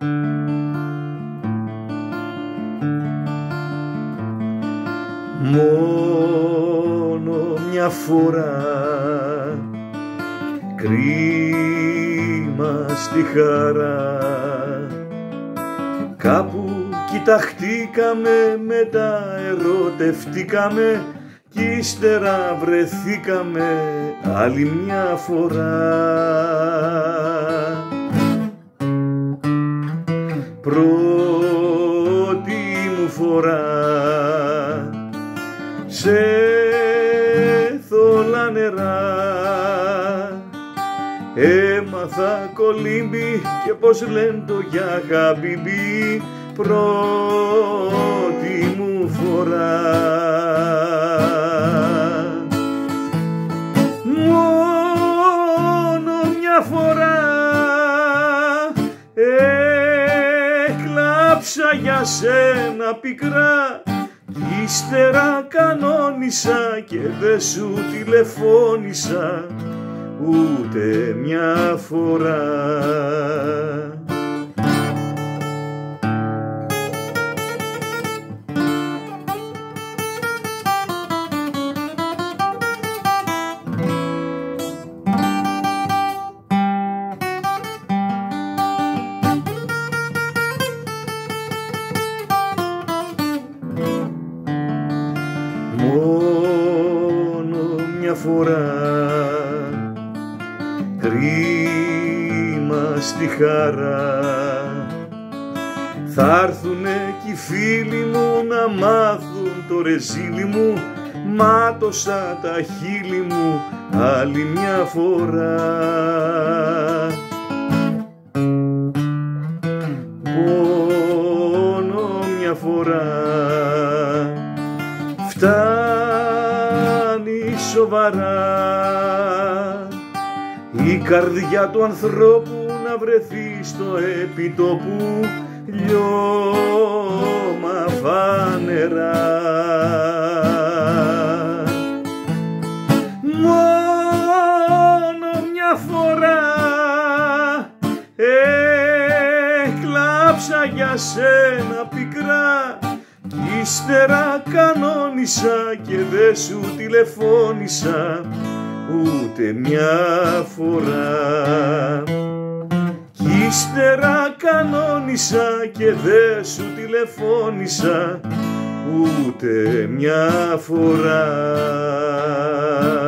Μόνο μια φορά, κρίμα στη χαρά, κάπου κοιταχτήκαμε, μετά ερωτευτήκαμε κι ύστερα βρεθήκαμε άλλη μια φορά. Πρώτη μου φορά σε θολά νερά έμαθα κολύμπι και πως λένε το για χαμπιμπί. Πρώτη μου φορά, μόνο μια φορά έκλαψα για σένα πικρά, ύστερα κανόνισα και δε σου τηλεφώνησα ούτε μια φορά. Μόνο μια φορά, κρίμα στη χαρά, θα έρθουνε κι οι φίλοι μου να μάθουν το ρεζίλι μου, μάτωσα τα χείλη μου άλλη μια φορά. Μόνο μια φορά, φτάνει σοβαρά η καρδιά του ανθρώπου να βρεθεί στο επιτόπου λιώμα φανερά. Μόνο μια φορά έκλαψα για σένα πικρά, ύστερα κανόνισα και δε σου τηλεφώνησα ούτε μια φορά. Ύστερα κανόνισα και δε σου τηλεφώνησα ούτε μια φορά.